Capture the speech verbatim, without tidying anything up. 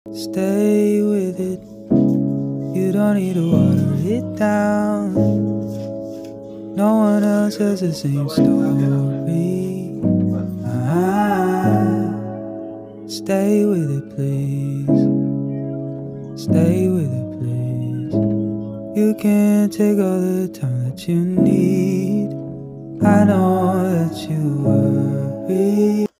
Stay with it. You don't need to water it down. No one else has the same story. Ah, stay with it, please. Stay with it, please. You can take all the time that you need. I know that you worry.